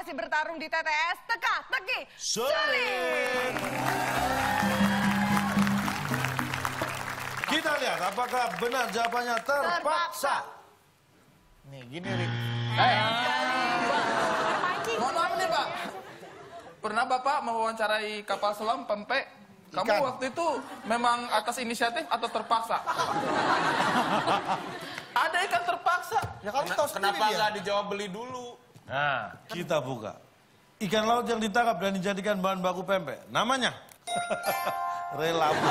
masih bertarung di TTS Teka-Teki Sulit. Kita lihat apakah benar jawabannya terpaksa. Nih, gini, Rik. Mohon maaf nih, Pak. Pernah Bapak mewawancarai kapal selam pempek? Kamu Ikan. waktu itu memang atas inisiatif atau terpaksa? Ada ikan terpaksa. Ya kamu tahu sendiri Kenapa dia. nggak dijawab beli dulu? Nah, kita buka. Ikan laut yang ditangkap dan dijadikan bahan baku pempek. Namanya? Relama.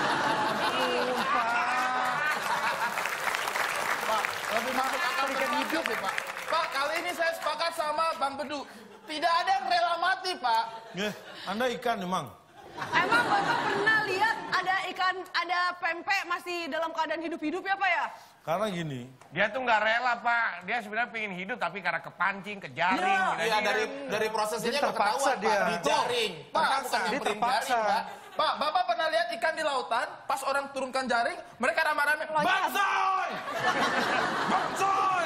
Pak, lebih masuk akal ikan hidup ya, Pak. Pak, kali ini saya sepakat sama Bang Bedu. Tidak ada yang rela mati, Pak. Anda ikan emang? Emang Bapak pernah lihat ada pempek masih dalam keadaan hidup-hidup ya Pak ya? Karena gini, Dia tuh nggak rela, Pak. Dia sebenarnya pengen hidup, tapi karena kepancing, kejaring. Iya, dari prosesnya nggak ketahuan, Pak. Dijaring. Pak, Bukan nyamperin jaring, Pak. Pak, Bapak pernah lihat ikan di lautan, pas orang turunkan jaring, mereka ramai-ramai, Bangsoy! Bangsoy!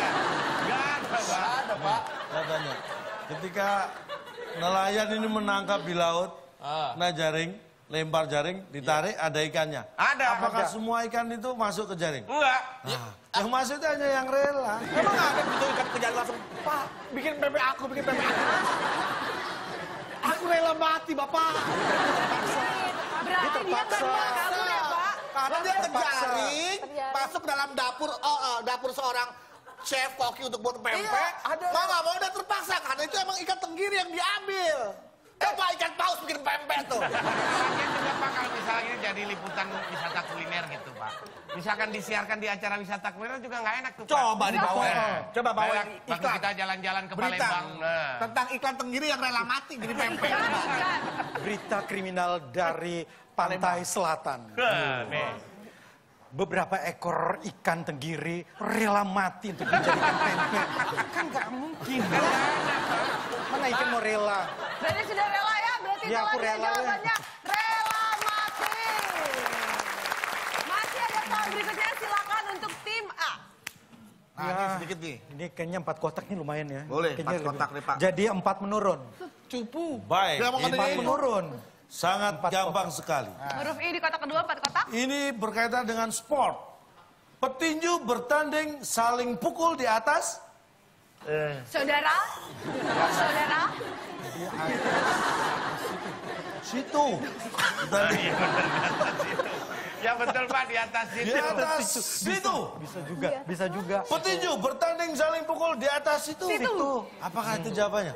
Nggak ada, Pak. katanya, ketika nelayan ini menangkap di laut, nah jaring, lempar jaring, ditarik, ada ikannya. Ada. Apakah Ada. semua ikan itu masuk ke jaring? Enggak. Yang masuk itu hanya yang rela. Emang ada begitu ikan kejar langsung, Pak, bikin pempek aku, bikin pempek aku. Aku rela mati, Bapak. Berarti dia terbang kabur ya Pak? Karena dia kejaring, masuk ke dalam dapur seorang chef koki untuk buat pempek. Iya, ada. Mau nggak mau udah terpaksa, karena itu emang ikan tenggiri yang diambil. Coba ikan paus bikin pempek tuh. Lagian juga, Pak, kalau misalnya ini jadi liputan wisata kuliner gitu, Pak. Misalkan disiarkan di acara wisata kuliner juga nggak enak tuh, Pak. Coba dibawain. Nah, Coba bawain kayak waktu iklan. kita jalan-jalan ke Berita Palembang. Nah. tentang iklan tenggiri yang rela mati jadi pempek. Ikan. Berita kriminal dari pantai selatan. Nih. Beberapa ekor ikan tenggiri rela mati untuk dijadikan pempek. Kan nggak mungkin. Mana ikan mau rela? Berarti sudah rela ya? Berarti Ya, itu aku lagi rela ya. jawabannya. Rela mati. Masih ada tahun berikutnya, silakan untuk tim A. Nah, ini sedikit nih. Ini kayaknya 4 kotak nih lumayan ya. Boleh, Kayaknya 4 kotak nih, Pak. Jadi 4 menurun. Cupu. Baik, Dia mau ini 4 menurun. sangat gampang sekali. Huruf I di kotak kedua, 4 kotak. Ini berkaitan dengan sport. Petinju bertanding saling pukul di atas. Saudara? Saudara? Situ. Bertanding Ya betul, Pak, di atas di itu. atas situ. Bisa juga, bisa juga. Petinju bertanding saling pukul di atas situ. Situ. Apakah itu jawabannya?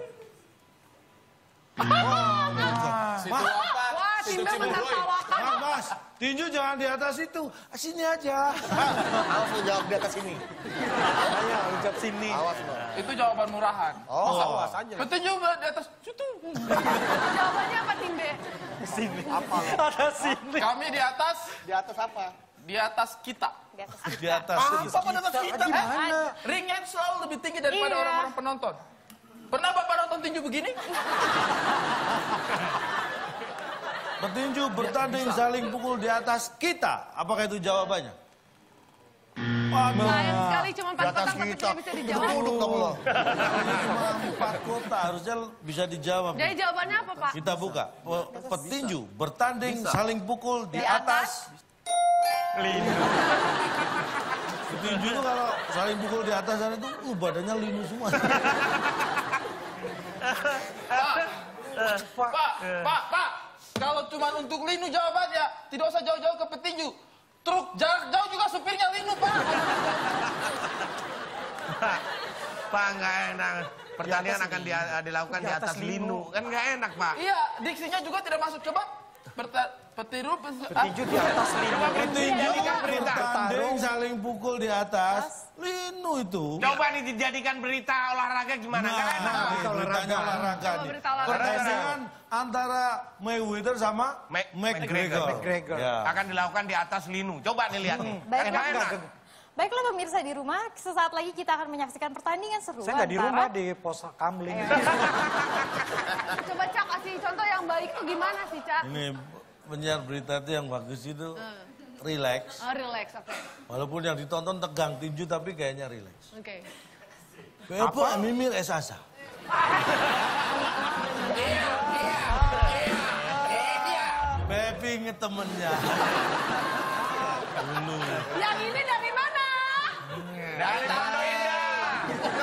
Situ apa? Wah, timnya menertawakan. Mas, tinju jangan di atas itu. Sini aja. Awas lu jawab di atas sini. Ayo, ucap sini. Awas lu. Itu jawaban murahan. Oh, awas aja. Petinju di atas situ. Jawabannya apa tim B? Sini. Apa lu? Ada sini. Kami di atas apa? di atas kita. Di atas Apa pada atas kita? Ringnya selalu lebih tinggi daripada Iya. orang-orang penonton. Pernah Bapak nonton tinju begini? Petinju bertanding saling pukul di atas kita. Apakah itu jawabannya? Sayang sekali cuma 4 Di atas kotak tapi kita. tidak bisa dijawab. Duduk dong lo. Cuma 4 kota harusnya bisa dijawab. Jadi jawabannya apa Pak? Kita buka. Petinju bertanding saling pukul di Di atas. Petinju itu kalau saling pukul di atas sana itu badannya linu semua. Pak. Kalau cuma untuk linu jawabannya, tidak usah jauh-jauh ke petinju. Truk jarak jauh juga supirnya linu, Pak. Pak, nggak enak. Pertandingan akan dilakukan di atas linu. Kan nggak enak, Pak. Iya, diksinya juga tidak masuk. Coba. Petinju di atas linu. Petinju Jadikan berita. bertanding saling pukul di atas linu itu. Coba nih dijadikan berita olahraga gimana? Nggak enak, Pak. Beritanya olahraga Coba nih. berita olahraga. Pertandingan antara Mayweather sama McGregor. McGregor. Ya. Akan dilakukan di atas linu. Coba nih lihat nih. Baik, Nggak enak. Baiklah pemirsa di rumah, sesaat lagi kita akan menyaksikan pertandingan seru. Saya nggak di antara- rumah, di pos kamling. Coba Cak kasih contoh yang baik tuh gimana sih Cak? Ini penyiar berita itu yang bagus itu relax. Oh, relax, oke. Walaupun yang ditonton tegang tinju tapi kayaknya relax. Oke. Kayak apa? Mimir Esasa. Pepi inget temennya. Dulu. Yang ini dari mana? Dari Pondok Indah.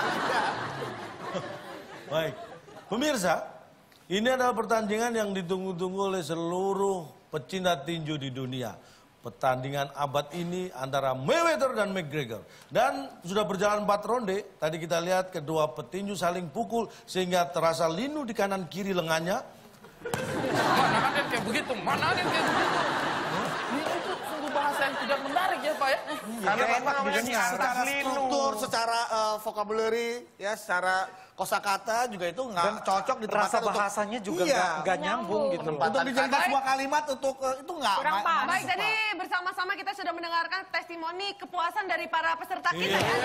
Baik, pemirsa, ini adalah pertandingan yang ditunggu-tunggu oleh seluruh pecinta tinju di dunia. Pertandingan abad ini antara Mayweather dan McGregor. Dan sudah berjalan 4 ronde, tadi kita lihat kedua petinju saling pukul sehingga terasa linu di kanan kiri lengannya. Mana ada yang kayak begitu? Mana ada yang kayak begitu? Ini itu sungguh bahasa yang tidak menarik ya Pak ya? Karena enak Bapak namanya dengarnya. secara struktur, secara vocabulary, ya secara kosakata juga itu nggak cocok Rasa ditempatkan untuk bahasanya juga Iya. nggak nyambung gitu loh. untuk dijadikan sebuah kalimat untuk itu nggak Kurang pas. Baik, jadi bersama-sama kita sudah mendengarkan testimoni kepuasan dari para peserta kita ya.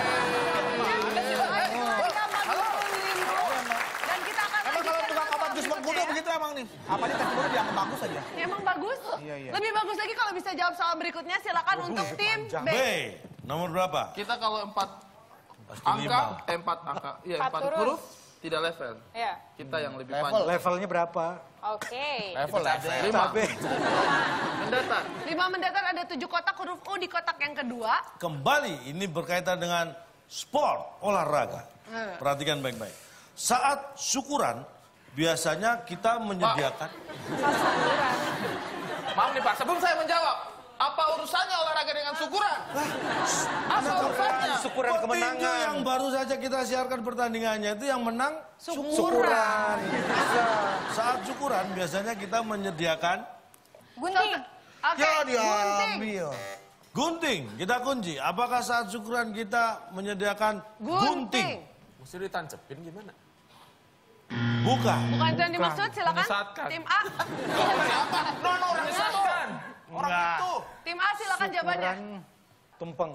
Dan kita akan Emang kalau lanjutkan tukang ke obat jus berikutnya mengkudu ya. begitu emang nih. Apanya testimoni dianggap bagus aja. Ya, emang bagus. Lebih bagus lagi kalau bisa jawab soal berikutnya. Silakan untuk tim B. B, nomor berapa? Kita kalau 4 Pasti angka, 5. 4 angka, iya 4 4 huruf. huruf tidak level. Ya. Kita yang lebih panjang. Levelnya berapa? Oke. Level. 5 Cabe. mendatar. 5 mendatar ada 7 kotak huruf U di kotak yang kedua. Kembali ini berkaitan dengan sport, olahraga. Perhatikan baik-baik. Saat syukuran, biasanya kita menyediakan... Maaf nih Pak, sebelum saya menjawab, apa urusannya olahraga dengan syukuran? Apa urusannya? Syukuran Petinju kemenangan. yang baru saja kita siarkan pertandingannya itu yang menang Syukuran. Bisa. saat syukuran biasanya kita menyediakan Gunting. Oke, Ya gunting. diambil. gunting. Kita kunci. Apakah saat syukuran kita menyediakan gunting? Mesti ditancepin gimana? Bukan. Bukan itu yang dimaksud, silakan. Menyesatkan. Tim A. Siapa? Orang disatukan. Orang itu. Tim A silakan jawabannya. Syukuran tumpeng.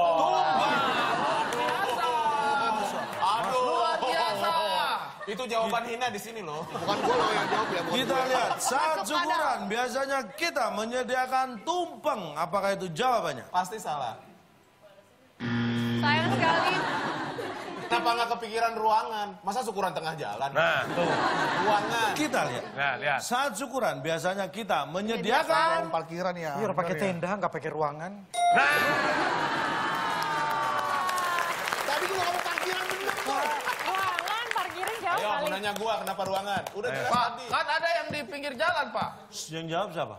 Aduh, luar biasa. Itu jawaban hina di sini loh. Bukan gue loh yang jawab ya. bukan Kita gue. lihat saat Masuk syukuran biasanya kita menyediakan tumpeng. Apakah itu jawabannya? Pasti salah. Sayang sekali. Kenapa nggak kepikiran ruangan? Masa syukuran tengah jalan? Nah, tuh. Ruangan. Kita lihat. Nah, lihat. Saat syukuran biasanya kita menyediakan Ruang parkiran ya. Iya, orang pakai bener ya. tenda, nggak pakai ruangan. Tadi juga kamu parkiran bener kok. Ruangan, parkiran jauh Ayo, mau kali. nanya gua kenapa ruangan? Udah jelas Pak, tadi. kan ada yang di pinggir jalan, Pak. yang jawab siapa?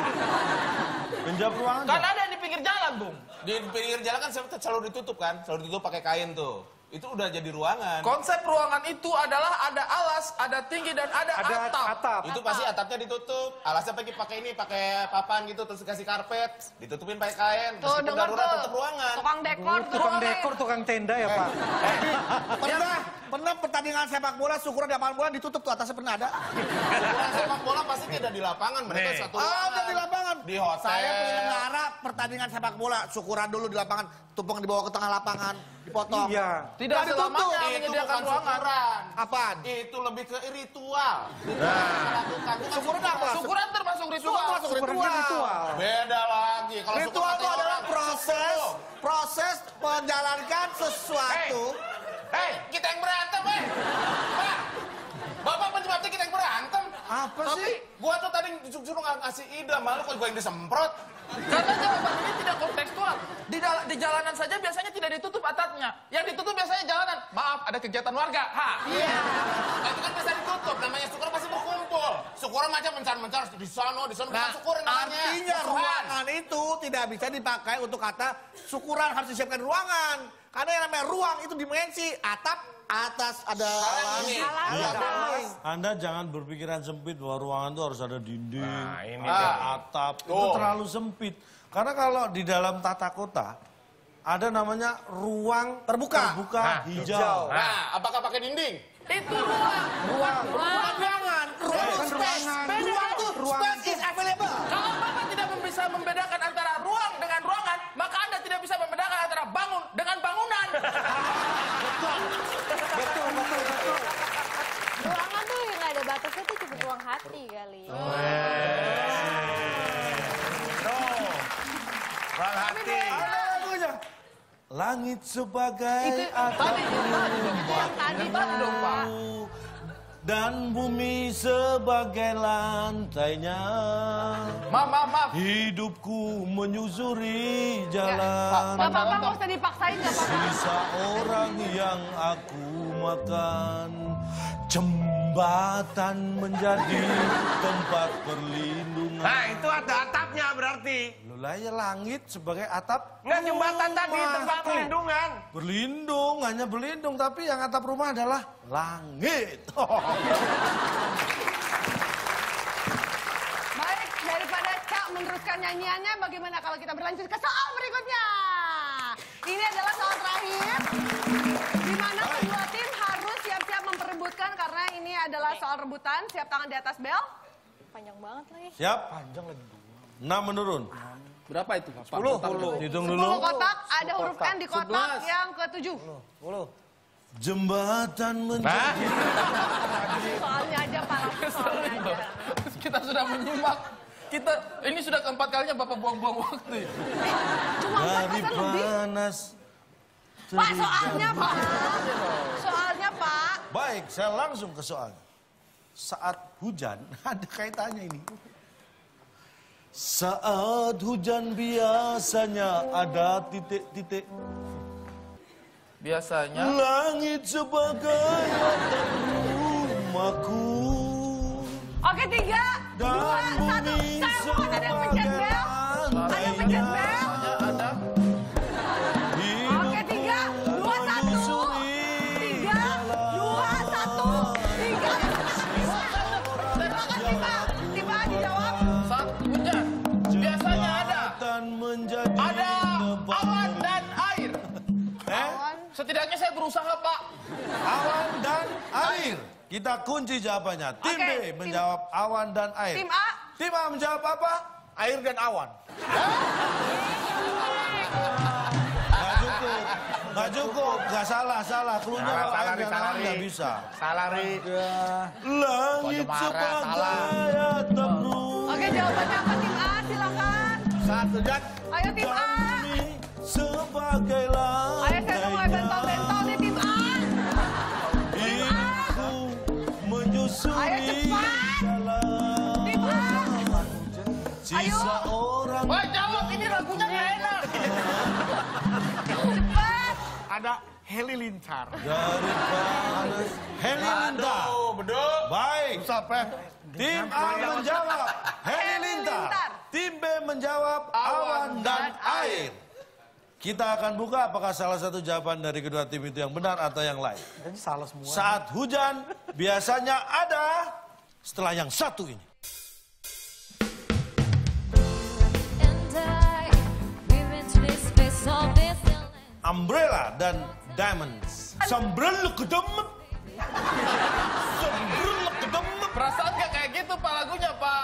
Yang jawab ruangan Kan siapa? ada yang di pinggir jalan, Bung. Di pinggir jalan kan selalu ditutup kan? Selalu ditutup pakai kain tuh. Itu udah jadi ruangan. Konsep ruangan itu adalah ada alas, ada tinggi, dan ada atap. atap. Itu pasti atapnya ditutup. Alasnya pakai ini, pakai papan gitu, terus dikasih karpet, ditutupin pakai kain. Tuh, Meskipun dengar darurat tuh. tetap ruangan. Tukang dekor tuh. Tukang dekor, tukang tenda ya Pak. Pernah pertandingan sepak bola syukuran di lapangan bola ditutup tuh atasnya pernah ada. Syukuran sepak bola pasti tidak di lapangan, mereka satu ruangan. Ada di lapangan. Di hotel. Saya penyelenggara pertandingan sepak bola syukuran dulu di lapangan, tumpeng dibawa ke tengah lapangan, dipotong. Iya. Tidak Nggak ditutup. selamanya Itu menyediakan bukan ruangan. syukuran. Apaan? Itu lebih ke ritual. Bukan Syukuran apa? Syukuran termasuk ritual. Syukuran masuk Syukurannya ritual. ritual. Beda lagi. Kalau Ritual syukuran itu kata adalah orang, proses menjalankan sesuatu. Hei, kita yang berantem, Pak, Bapak penyebabnya kita yang berantem. Apa Tapi sih? gua tuh tadi suruh ngasih ide, malu kok gua yang disemprot. Karena jawaban ini tidak kontekstual. Di jalanan saja biasanya tidak ditutup atapnya. Yang ditutup biasanya jalanan. Maaf, ada kegiatan warga. Iya. Nah, itu kan bisa ditutup, namanya syukuran pasti berkumpul. Syukuran macam mencar-mencar di sono, bukan syukuran namanya. Artinya Syukuran. ruangan itu tidak bisa dipakai untuk kata syukuran harus disiapkan ruangan. Karena yang namanya ruang itu dimensi atap, atas ada Ini. Anda jangan berpikiran sempit bahwa ruangan itu harus ada dinding, ini ada dia. atap. Itu Tuh. terlalu sempit. Karena kalau di dalam tata kota ada namanya ruang Terbuka. hijau. Nah, apakah pakai dinding? Itu ruang. ruangan. Ruang itu space. Ruang itu space is available. Kalau Bapak tidak bisa membedakan antara ruang dengan ruangan, maka Anda tidak bisa membedakan antara bangun dengan bangunan. Ruangan tuh yang nggak ada batasnya tuh cuma ruang hati kali. Ruang hati. Ada lagunya. Langit sebagai Itu atap tadi dong, Pak. dan bumi sebagai lantainya. Maaf. Hidupku menyusuri jalan. Gak apa-apa, nggak usah dipaksain, gak apa-apa. Sisa orang yang aku makan. Jembatan menjadi tempat perlindungan. Nah, itu ada atapnya berarti. Loh lah ya langit sebagai atap. Nggak, jembatan tadi tempat rumahku. perlindungan. Berlindung, hanya berlindung. Tapi yang atap rumah adalah langit. Baik, daripada Cak meneruskan nyanyiannya, bagaimana kalau kita berlanjut ke soal berikutnya? Ini adalah soal terakhir, di mana kedua tim harus siap-siap memperebutkan karena ini adalah soal rebutan. Siap tangan di atas bel. Panjang banget lagi. Siap? 6 menurun. Berapa itu? 10. Hitung 10 dulu. kotak, ada huruf N di kotak yang ke-7. Jembatan menjadi... Soalnya aja, Pak. Soalnya aja. Kita sudah menyimak. Ini sudah keempat kalinya Bapak buang-buang waktu. Cuma 4% Dari lebih. panas. Pak, soalnya, Pak. Soalnya, Pak. Baik, saya langsung ke soal. Saat hujan, ada kaitannya ini. Saat hujan biasanya ada titik-titik. Biasanya. Langit sebagai atap rumahku. Oke, 3, 2, 1. Saya mohon ada yang pencet bel. Ada yang pencet bel. Ada. Oke, 3, 2, 1. 3, 2, 1. 3. Terima kasih, Pak. Tiba dijawab. Saat hujan. Biasanya ada. Menjadi Ada awan dan air. Setidaknya saya berusaha, Pak. Awan dan air. Kita kunci jawabannya. Tim Oke, B tim- menjawab awan dan air. Tim A. Tim A menjawab apa? Air dan awan. Gak cukup. Gak salah. Klunya kalau air dan awan Ri. gak bisa. Salah, Ri. Langit sebagai atap rumah. Oke, jawabannya apa tim A? Silakan. Saat hujan. Ayo tim A. Bumi sebagai Ayo saya udah mulai bentol-bentol nih tim A. Hidupku menyusuri Ayo cepat. jalan. Tim A. Sisa orang Wah, jawab. Ini lagunya nggak enak. Cepat. Ada halilintar. dari panas. Halilintar. Beduk. Baik. Sampai. Tim A menjawab halilintar. Tim B menjawab awan dan air. Kita akan buka apakah salah satu jawaban dari kedua tim itu yang benar atau yang lain. Jadi salah semua. Saat hujan biasanya ada setelah yang satu ini. Umbrella dan Diamonds. Sombrero kedem. Sombrero kedem. Perasaan nggak kayak gitu, Pak, lagunya, Pak.